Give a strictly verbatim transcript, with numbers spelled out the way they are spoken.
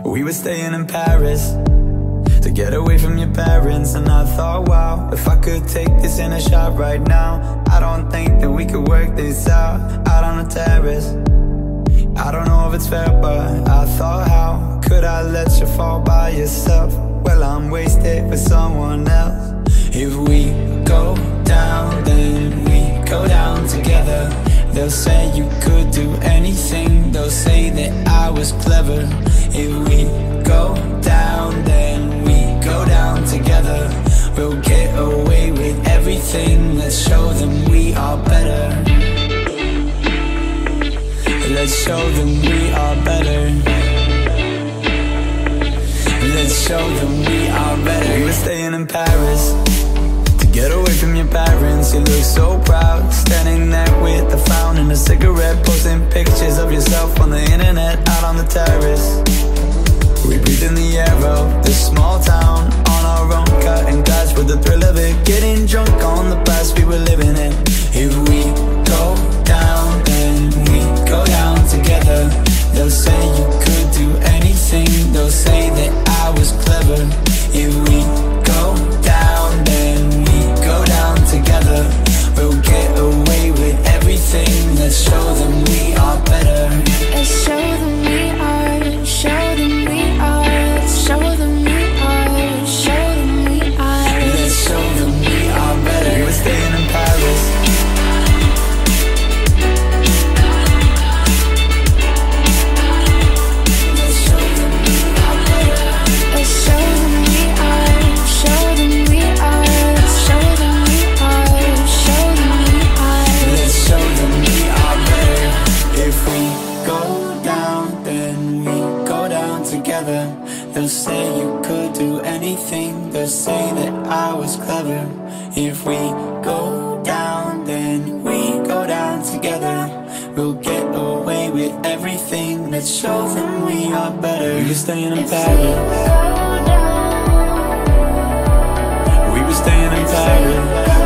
We were staying in Paris to get away from your parents, and I thought, wow, if I could take this in a shot right now, I don't think that we could work this out, out on the terrace. I don't know if it's fair, but I thought, how could I let you fall by yourself? Well, I'm wasted with someone else. If we go down, then we go down together. They'll say you could do anything, they'll say that I was clever. If we go down, then we go down together. We'll get away with everything, let's show them we are better. Let's show them we are better. Let's show them we are better. We were staying in Paris to get away from your parents. You look so proud, standing there with a frown and a cigarette, posting pictures of yourself on the internet, out on the terrace. We breathe in the air of this small town, on our own, cutting glass with the thrill of it, getting drunk on the past we were living in. If we go down, then we go down together. They'll say you could do anything, they'll say that I was clever. If we go down, then we go down together. We'll get away with everything, let's show them we are better. Let's show them we are, show them we are, let's show them we are, show them we are. Let's show them we are better. We were staying in Paris. They'll say you could do anything, they'll say that I was clever. If we go down, then we go down together. We'll get away with everything, let's show them we are better. We were staying in Paris. We were staying in Paris.